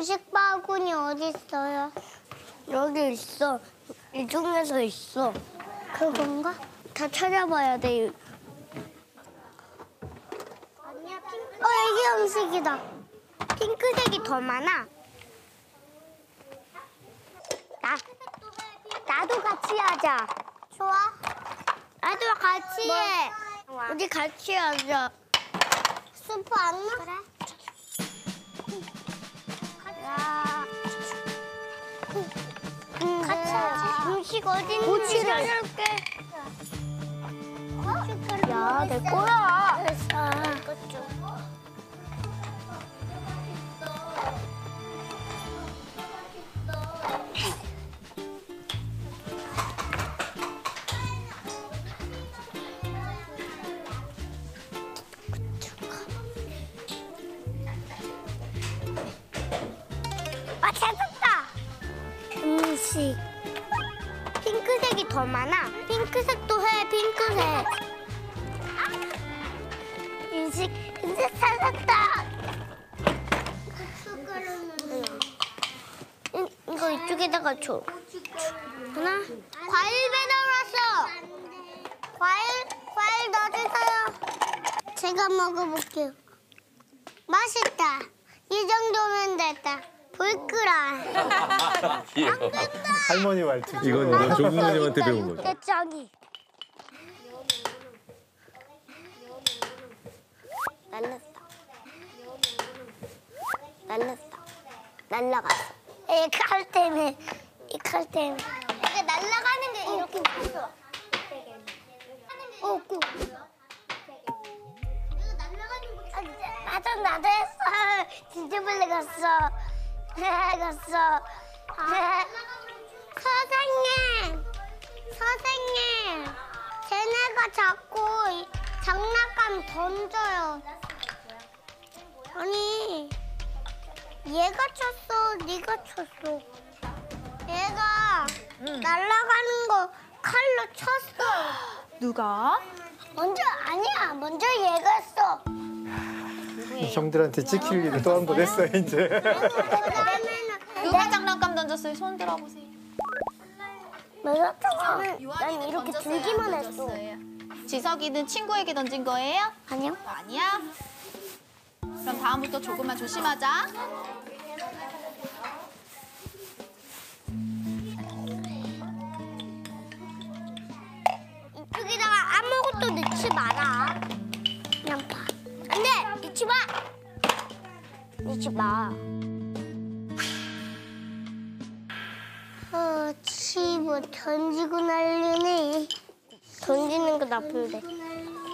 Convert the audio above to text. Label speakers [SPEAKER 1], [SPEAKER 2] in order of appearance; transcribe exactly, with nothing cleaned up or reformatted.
[SPEAKER 1] 음식 바구니 어디 있어요? 여기 있어. 이 중에서 있어. 그건가? 다 찾아봐야 돼. 어, 이게 음식이다. 핑크색이 더 많아. 나, 나도 같이 하자. 좋아. 나도 같이 뭐? 해. 우리 같이 하자. 수프 안 넣어? 그래. 야. 같이 하자. 음식 어디 있는지 찾아올게. 야, 내 거야. 됐어. 아, 찾았다. 음식. 핑크색이 더 많아. 핑크색도 해, 핑크색. 아, 음식, 음식 찾았다. 이, 이거 이쪽에다가 줘. 하나. 과일 배달 왔어. 과일, 과일 넣어주세요. 제가 먹어볼게요. 맛있다. 이 정도면 됐다. 불 끄라.
[SPEAKER 2] 할머니 말투.
[SPEAKER 3] 이건 이건 조부모님한테 배운 거죠.
[SPEAKER 1] 대짱이. 날랐다. 날랐다. 날라갔어. 이 칼 때문에. 이 칼 때문에. 이게 날라가는 게 이렇게 있어. 어, 꾸. 맞아, 나도 했어. 진짜 빨리 갔어. 갔어. 선생님, 선생님, 쟤네가 자꾸 장난감 던져요. 아니, 얘가 쳤어, 네가 쳤어. 얘가 응. 날아가는 거 칼로 쳤어.
[SPEAKER 4] 누가?
[SPEAKER 1] 먼저 아니야, 먼저 얘가 했어.
[SPEAKER 2] 형들한테 찍힐 일을 또 한 번 했어요, 이제.
[SPEAKER 4] 누가 장난감 던졌어요? 손 들어보세요.
[SPEAKER 1] 맞았잖아. 난 이렇게 들기만 했어.
[SPEAKER 4] 지석이는 친구에게 던진 거예요?
[SPEAKER 1] 아니요.
[SPEAKER 4] 아니야? 그럼 다음부터 조금만 조심하자.
[SPEAKER 1] 이쪽에다가 아무것도 넣지 마라. 그냥 봐. 안 돼! 넣지 마! 넣지 마. 어, 치, 뭐 던지고 난리네. 던지는 거 나쁜데.